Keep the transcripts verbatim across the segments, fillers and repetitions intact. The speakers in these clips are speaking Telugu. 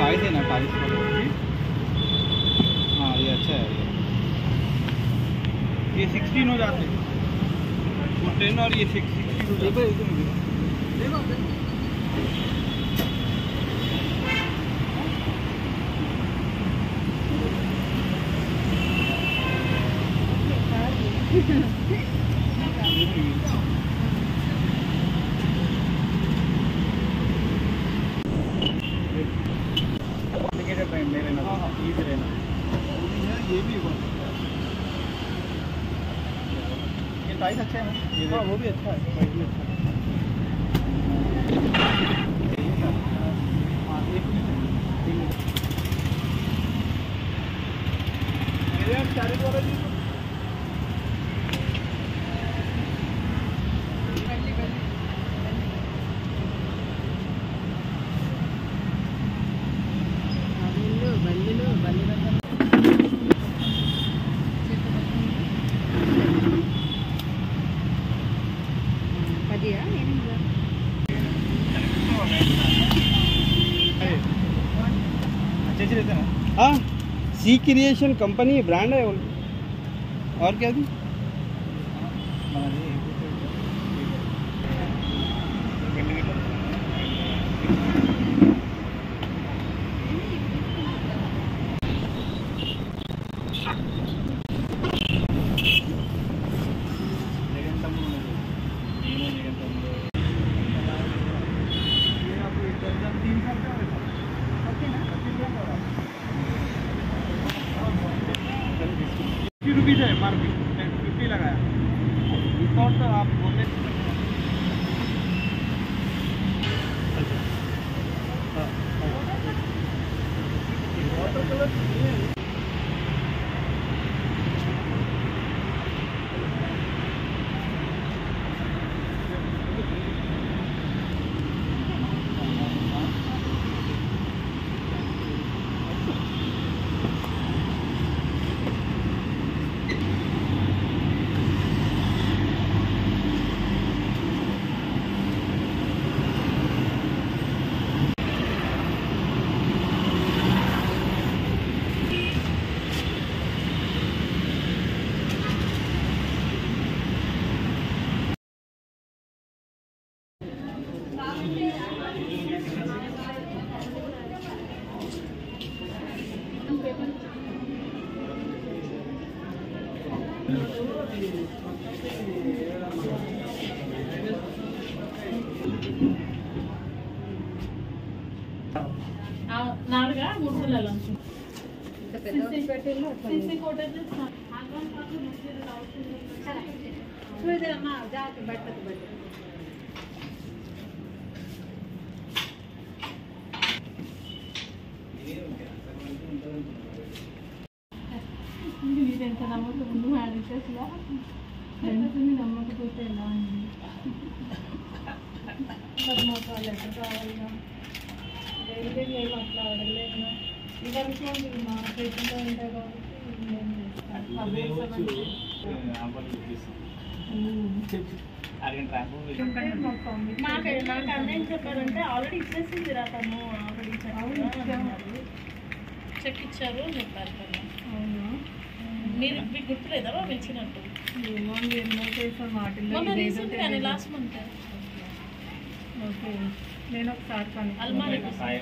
टाइस है ना, टाइस हाँ ये अच्छा है। ये सिक्सटीन हो जाते हैं, वो टेन और ये सिक्सटीन हो जाते हैं। मेरे ना ईद रहना ये भी ये टाइस अच्छा है ना, हाँ वो भी अच्छा है, वो भी अच्छा है। हाँ एक मिनट मेरे यहाँ चार वाला जी अच्छे से रहते ना। हाँ सी क्रिएशन कंपनी ब्रांड है और क्या थी रुपीज़ है एम आर पी, फिफ्टी लगाया डिस्काउंट तो आप बोले वाटर कलर నాలుగా మూడు పిల్లలు చూడమ్మా జాగ్రత్త బట్టకు బట్ట ఎంత నమ్మకం ముందు మ్యారేజెస్లో ఫ్రెండ్స్ని నమ్మకపోతే ఎలా అండి మాకు వాళ్ళు ఎంత కావాలిగా డైలీ ఏం అట్లా అడగలేదు ఇవరకు మా చేతిలో ఉంటాయి కాబట్టి నేను మాకు నాకు అన్నేం చెప్పారంటే ఆల్రెడీ ఇచ్చేసింది రా తను ఆల్రెడీ చెక్ ఇచ్చారు అని చెప్పారు కదా. అవునా మీరు మీకు గుర్తులేదా మేము ఇచ్చినట్టు లాస్ట్ మంత్. ఓకే నేను ఒకసారి అల్మారీ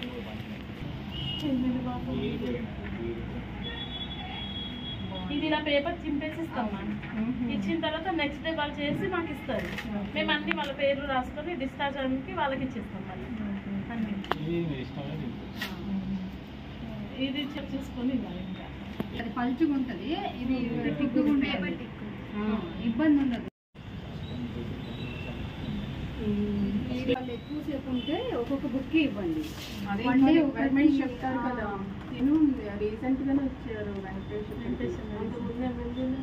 ఇది ఇలా పేపర్ చింపేసి ఇస్తాం మ్యామ్. ఇచ్చిన తర్వాత నెక్స్ట్ డే వాళ్ళు చేసి మాకు ఇస్తారు. మేము అన్ని వాళ్ళ పేర్లు రాసుకొని డిశ్చార్జ్ అనికి వాళ్ళకి ఇచ్చేస్తాం మళ్ళీ అన్ని. ఇది చెక్ చేసుకొని ఇవ్వాలి. ఇంకా అది పలుచుగా ఉంటుంది, ఇది టిక్కుగా ఉంటుంది, ఇబ్బంది ఉండదు. వాళ్ళు ఎక్కువసేపు ఉంటే ఒక్కొక్క బుక్ ఇవ్వండి. అదే గవర్నమెంట్ చెప్తారు కదా. నేను రీసెంట్ గానే వచ్చారు వెంకటేశ్వర వెంకటేశ్వర ముందే ముందునే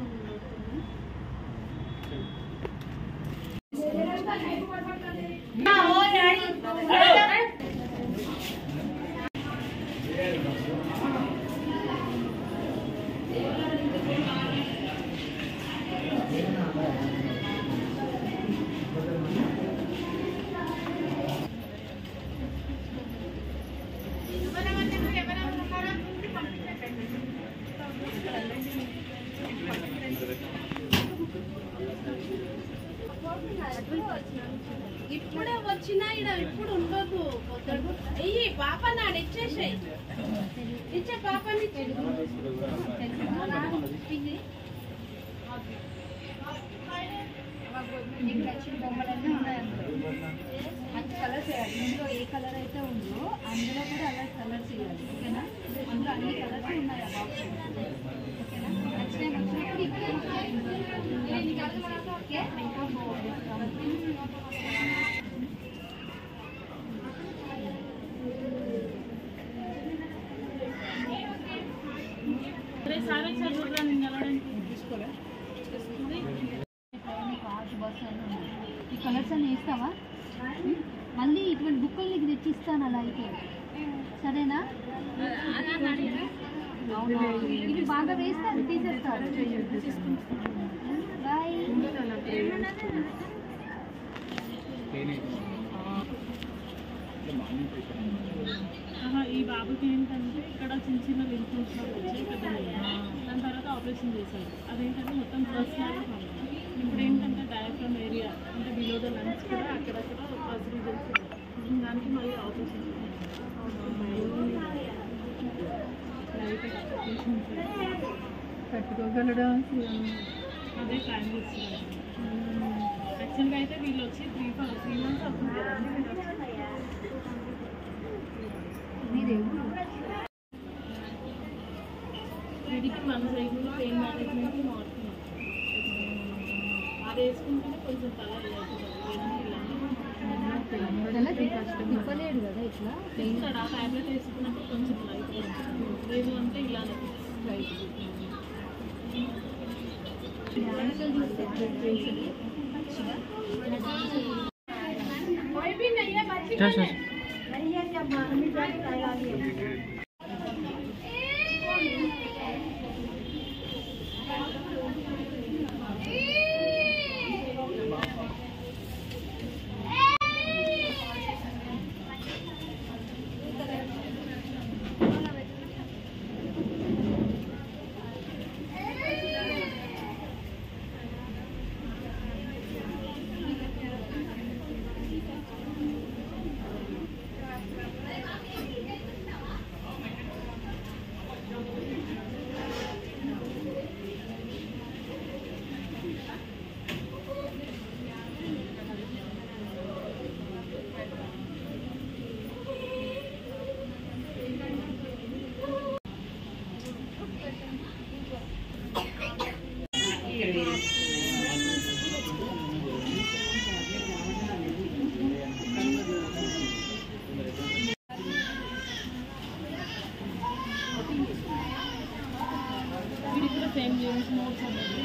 ఇప్పుడే వచ్చినా ఇక్కడ ఇప్పుడు ఉండదు అయ్యి పాప నాడు ఇచ్చేసాయి ఇచ్చే పాపని బొమ్మలన్నీ ఉన్నాయి మంచి కలర్స్ వేయాలి ఇందులో ఏ కలర్ అయితే ఉందో అందులో కూడా అలా కలర్స్ వేయాలి ఓకేనా అందులో అన్ని కలర్స్ ఉన్నాయి బాక్స్ ఓకేనా నెక్స్ట్ టైం వచ్చినప్పుడు ఓకే सारे తీసుకోలే ఈ కలర్స్ అన్ని వేస్తావా మళ్ళీ ఇటువంటి బుక్కలు నీకు తెచ్చిస్తాను అలా అయితే సరేనా ఇది బాగా వేస్తారు తీసేస్తారు బాయ్ ఈ బాబుకి ఏంటంటే ఇక్కడ చిన్న చిన్న లింక్స్ వచ్చి పెద్ద దాని తర్వాత ఆపరేషన్ చేశారు అదేంటంటే మొత్తం ఫస్ట్ ఇప్పుడు ఏంటంటే డయాఫ్రమ్ ఏరియా అంటే బిలో ద లంగ్స్ కూడా అక్కడక్కడ ఫస్ట్ రీజన్స్ దానికి మళ్ళీ ఆపరేషన్ కట్టుకోగలడం అదే ప్లాన్ చేస్తున్నారు యాక్చువల్గా అయితే వీళ్ళు వచ్చి త్రీ ఫోర్ త్రీ మంత్స్ అవుతుంది కదండి వీడికి మన సైజులో పెయిన్ మేనేజ్మెంట్ మారుతున్నాం అది వేసుకుంటేనే కొంచెం తల తిప్పలేడు కదా ఇట్లా ఇక్కడ ఆ ట్యాబ్లెట్ వేసుకున్నప్పుడు కొంచెం లైట్ లేదు అంటే ఇలానే లైట్ సేమ్ యూనిట్ నోట్స్ అనేది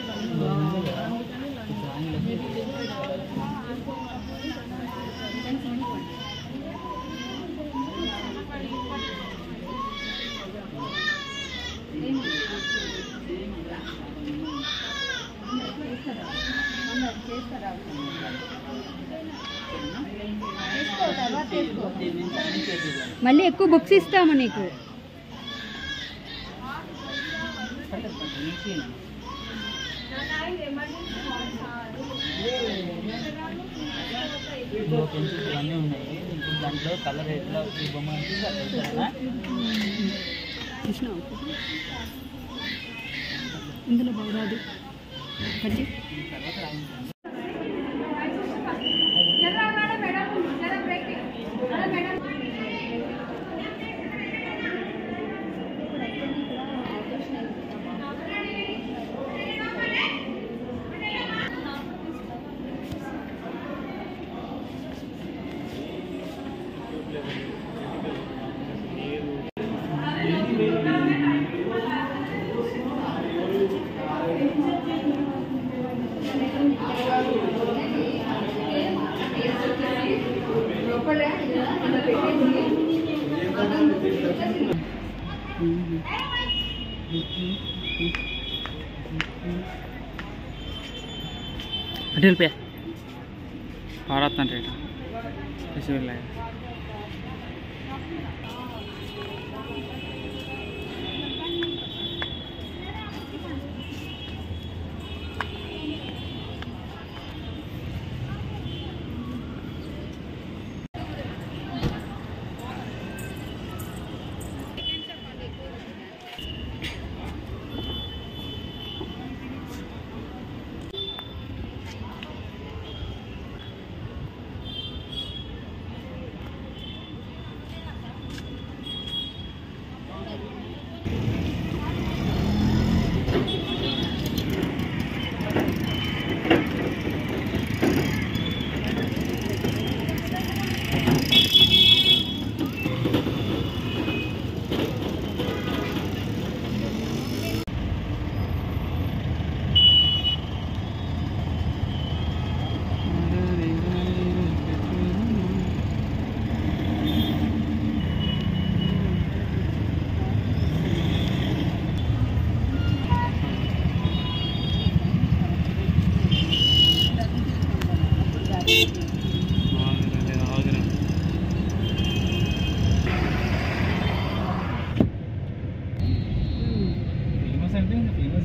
మళ్ళీ ఎక్కువ బుక్స్ ఇస్తాము నీకు ఇవన్నీ ఉన్నాయి దాంట్లో కలర్ ఎట్లా బొమ్మ ఇందులో బాగురాదు కట్టి अटल पे भारत ना रेट ऐसे लाए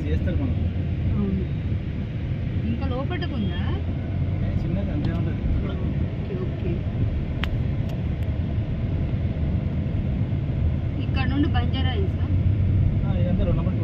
చేస్తారు మనం. అవును. ఇంకా లోపట్టుకుందా? చిన్నది అంతే ఉంటుంది. Okay okay. ఇక్కడ నుండి బంజారా హిల్సా? ఇదంతా రెండు నెంబర్